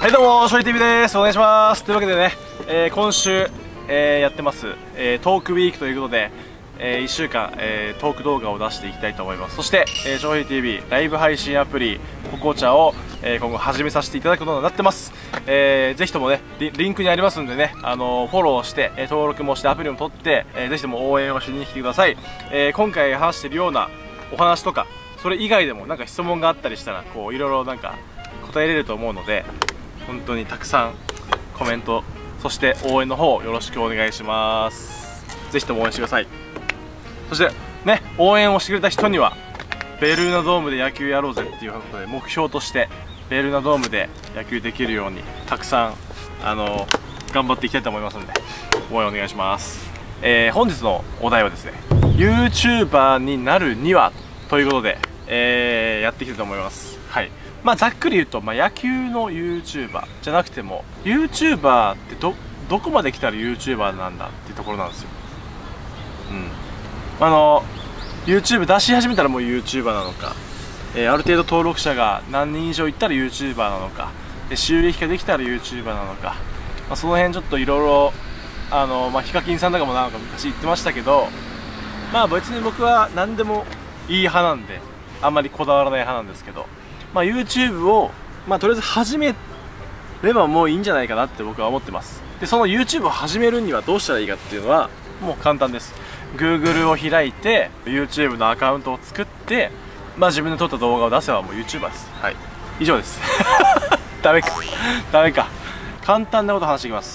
はいどうも、しょい TV です。お願いします。というわけでね、今週、やってます、トークウィークということで、1週間、トーク動画を出していきたいと思います。そして、しょい TV ライブ配信アプリココチャを、今後始めさせていただくことになってます。ぜひともね、リンクにありますんでね、フォローして、登録もしてアプリも取って、ぜひとも応援をしに来てください。今回話しているようなお話とか、それ以外でもなんか質問があったりしたら、こういろいろなんか答えれると思うので、本当にたくさんコメント、そして応援の方よろしくお願いします。ぜひとも応援してください。そしてね、応援をしてくれた人にはベルーナドームで野球やろうぜっていうことで、目標としてベルーナドームで野球できるようにたくさん頑張っていきたいと思いますので、応援お願いします。本日のお題はですね、 YouTuber になるにはということで、やっていきたいと思います。はい、ざっくり言うと、野球の YouTuber じゃなくても YouTuber ってどこまで来たら YouTuber なんだっていうところなんですよ。YouTube 出し始めたらもう YouTuber なのか、ある程度登録者が何人以上いったら YouTuber なのか、収益化できたら YouTuber なのか、その辺ちょっといろいろヒカキンさんとかもなんか昔言ってましたけど、別に僕は何でもいい派なんであんまりこだわらない派なんですけど、YouTube をとりあえず始めればもういいんじゃないかなって僕は思ってます。でその YouTube を始めるにはどうしたらいいかっていうのはもう簡単です。 Google を開いて YouTube のアカウントを作って、自分で撮った動画を出せばもう YouTuber です。はい、以上ですダメか簡単なこと話していきます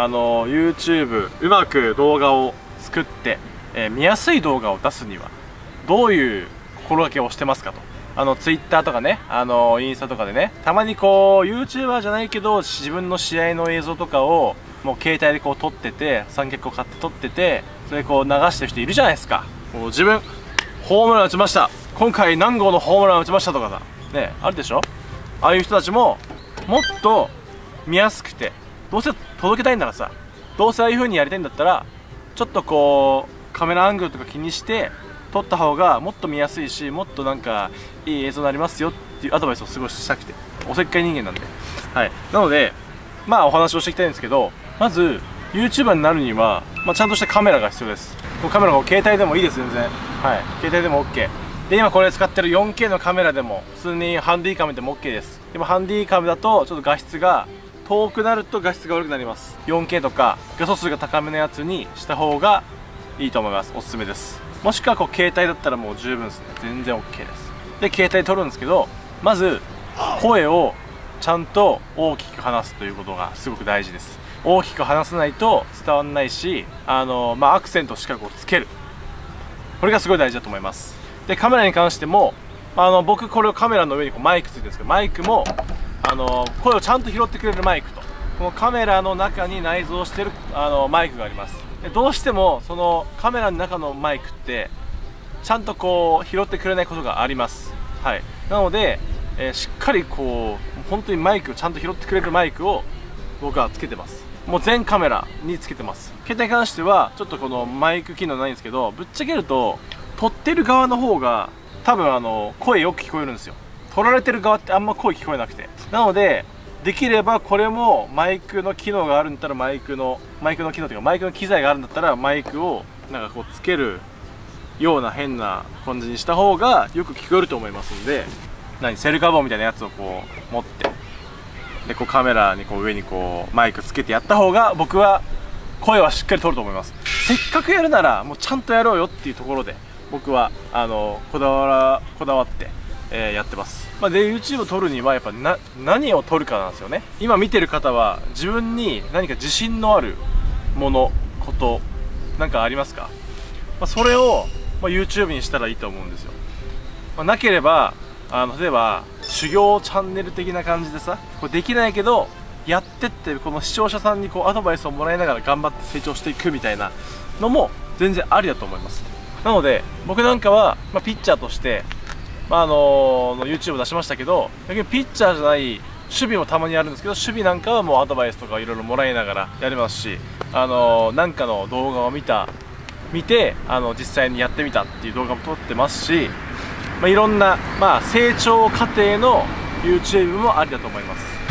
。YouTube うまく動画を作って、見やすい動画を出すにはどういう心がけをしてますかと。Twitter とかね、インスタとかでね、たまにこう YouTuber じゃないけど自分の試合の映像とかをもう携帯でこう撮ってて、三脚を買って撮ってて、それこう流してる人いるじゃないですか。もう自分ホームラン打ちました、今回何号のホームラン打ちましたとかさね、あるでしょ。ああいう人たちももっと見やすくて、どうせ届けたいんならさ、どうせああいう風にやりたいんだったらちょっとこうカメラアングルとか気にして撮った方がもっと見やすいし、もっとなんかいい映像になりますよっていうアドバイスをすごいしたくて、おせっかい人間なんで、はい、なのでお話をしていきたいんですけど、まず YouTuber になるには、ちゃんとしたカメラが必要です。カメラが携帯でもいいです、全然。はい、携帯でも OK で、今これ使ってる 4K のカメラでも普通にハンディカムでも OK です。でもハンディカムだとちょっと画質が遠くなると画質が悪くなります。 4K とか画素数が高めのやつにした方がいいと思います。おすすめです。もしくはこう携帯だったらもう十分ですね、全然 OK です。で携帯で撮るんですけど、まず声をちゃんと大きく話すということがすごく大事です。大きく話さないと伝わらないし、アクセントをしっかりこうつける、これがすごい大事だと思います。でカメラに関しても、僕これをカメラの上にこうマイクついてるんですけど、マイクも声をちゃんと拾ってくれるマイクと、このカメラの中に内蔵してるマイクがあります。でどうしてもそのカメラの中のマイクってちゃんとこう拾ってくれないことがあります。はい、なので、しっかりこう本当にマイクをちゃんと拾ってくれるマイクを僕はつけてます。もう全カメラにつけてます。携帯に関してはちょっとこのマイク機能ないんですけど、ぶっちゃけると撮ってる側の方が多分声よく聞こえるんですよ。撮られてる側ってあんま声聞こえなくて、なのでできればこれもマイクの機能があるんだったらマイクの機能というかマイクの機材があるんだったらマイクをなんかこうつけるような変な感じにした方がよく聞こえると思いますんで、セルカバーみたいなやつをこう持って、でこうカメラにこう上にこうマイクつけてやった方が僕は声はしっかり取ると思います。せっかくやるならもうちゃんとやろうよっていうところで僕はこだわって、やってます。で YouTube を撮るにはやっぱ何を撮るかなんですよね。今見てる方は自分に何か自信のあるものことなんかありますか？それを、YouTube にしたらいいと思うんですよ。なければ例えば修行チャンネル的な感じでさ、これできないけどやってって、この視聴者さんにこうアドバイスをもらいながら頑張って成長していくみたいなのも全然ありだと思います。なので僕なんかは、ピッチャーとしてYouTube を出しましたけど、逆にピッチャーじゃない守備もたまにやるんですけど、守備なんかはもうアドバイスとかいろいろもらいながらやりますし、なんかの動画を見て実際にやってみたっていう動画も撮ってますし、いろんな、成長過程の YouTube もありだと思います。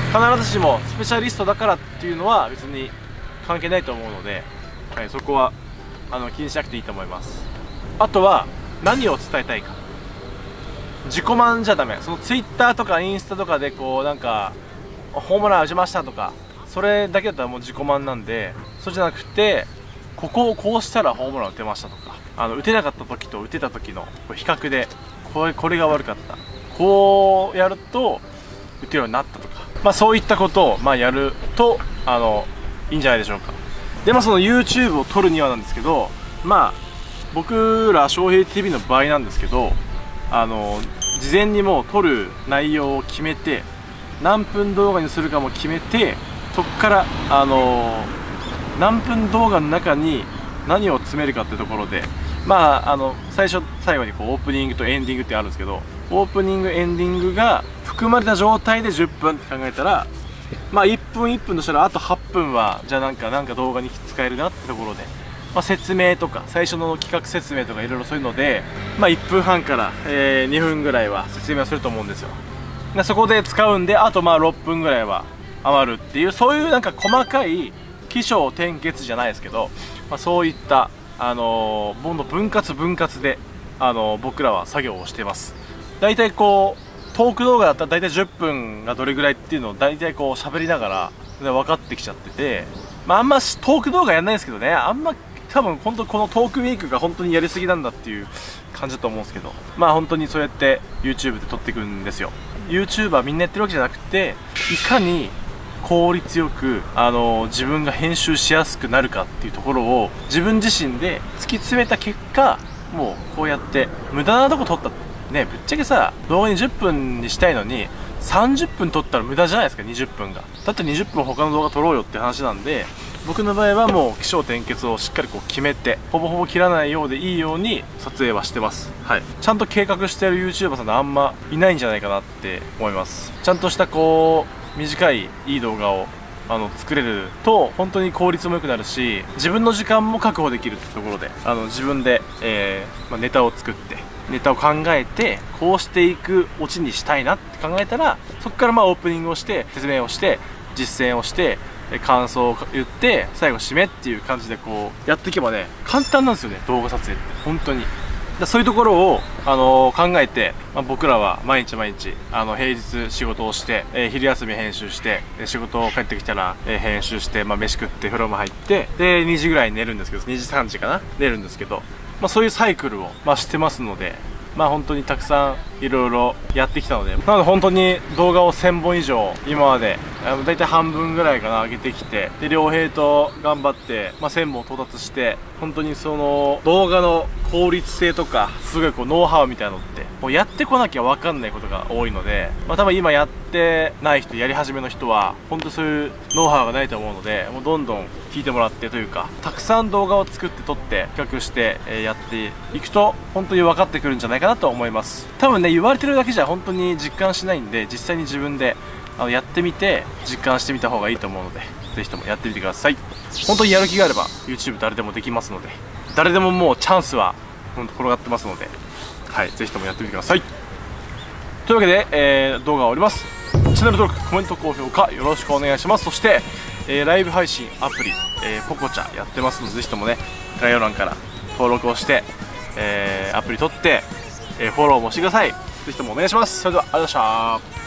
必ずしもスペシャリストだからっていうのは別に関係ないと思うので、はい、そこは気にしなくていいと思います。あとは何を伝えたいか、自己満じゃダメ。そのツイッターとかインスタとかでこうなんかホームラン打ちましたとか、それだけだったらもう自己満なんで、そうじゃなくて、ここをこうしたらホームラン打てましたとか、打てなかった時と打てた時の比較で、これが悪かった、こうやると打てるようになったとか、そういったことをやるといいんじゃないでしょうか。でその YouTube を撮るにはなんですけど、僕ら翔平 TV の場合なんですけど、事前にもう撮る内容を決めて、何分動画にするかも決めて、そこから何分動画の中に何を詰めるかってところで、最初最後にオープニングとエンディングってあるんですけど、オープニングエンディングが含まれた状態で10分って考えたら、1分1分としたらあと8分はじゃあなんか動画に使えるなってところで、説明とか最初の企画説明とかいろいろそういうので、1分半から、2分ぐらいは説明をすると思うんですよ。そこで使うんで、あと6分ぐらいは余るっていう、そういうなんか細かい起承転結じゃないですけど、そういった分割で僕らは作業をしています。大体トーク動画だったら大体10分がどれぐらいっていうのを大体喋りながら分かってきちゃってて、あんまトーク動画やんないですけどね、多分本当このトークウィークが本当にやりすぎなんだっていう感じだと思うんですけど、本当にそうやって YouTube で撮っていくんですよ。 YouTuber みんなやってるわけじゃなくて、いかに効率よく自分が編集しやすくなるかっていうところを自分自身で突き詰めた結果、もうこうやって無駄なとこ撮ったね、ぶっちゃけさ、動画に10分にしたいのに30分撮ったら無駄じゃないですか。20分がだって20分他の動画撮ろうよって話なんで、僕の場合はもう起承転結をしっかり決めて、ほぼほぼ切らないようでいいように撮影はしてます。はい、ちゃんと計画してる YouTuber さんってあんまいないんじゃないかなって思います。ちゃんとした短いいい動画を作れると本当に効率も良くなるし、自分の時間も確保できるってところで、自分で、ネタを作って、ネタを考えて、こうしていくオチにしたいなって考えたら、そこからオープニングをして、説明をして、実践をして、感想を言って、最後締めっていう感じでやっていけばね、簡単なんですよね、動画撮影って本当に。そういうところを、考えて、僕らは毎日平日仕事をして、昼休み編集して、仕事帰ってきたら、編集して、飯食って風呂も入って、で2時ぐらいに寝るんですけど、2時3時かな寝るんですけど、そういうサイクルを、してますので、本当にたくさんいろいろやってきたので、なので本当に動画を1000本以上今までだいたい半分ぐらいかな上げてきて、で良平と頑張って、1000本到達して、本当にその動画の効率性とかすごいノウハウみたいなのってもうやってこなきゃ分かんないことが多いので、多分今やってない人、やり始めの人は本当そういうノウハウがないと思うので、もうどんどん聞いてもらってというか、たくさん動画を作って撮って企画して、やっていくと本当に分かってくるんじゃないかなと思います。多分ね、言われてるだけじゃ本当に実感しないんで、実際に自分でやってみて実感してみた方がいいと思うので、ぜひともやってみてください。本当にやる気があれば YouTube 誰でもできますので、誰でももうチャンスは本当転がってますので、はい、ぜひともやってみてください。というわけで、動画は終わります。チャンネル登録、コメント、高評価よろしくお願いします。そして、ライブ配信アプリ、ポコチャやってますので、ぜひともね、概要欄から登録をして、アプリ取って、フォローもしてください。ぜひともお願いします。それではありがとうございました。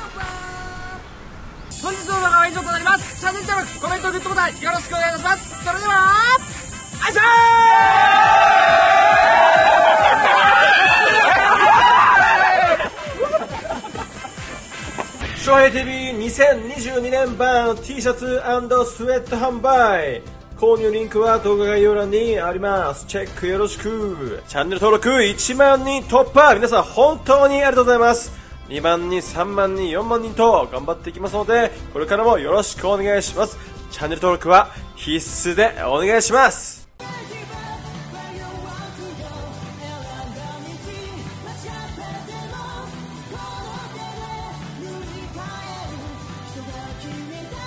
本日の動画は以上となります。チャンネル登録、コメント、グッドボタンよろしくお願いいたします。それでは、あいしょー翔平 TV2022 年版 T シャツ&スウェット販売、購入リンクは動画概要欄にあります。チェックよろしく。チャンネル登録1万人突破、皆さん本当にありがとうございます。2万人、3万人、4万人と頑張っていきますので、これからもよろしくお願いします。チャンネル登録は必須でお願いします。 決めた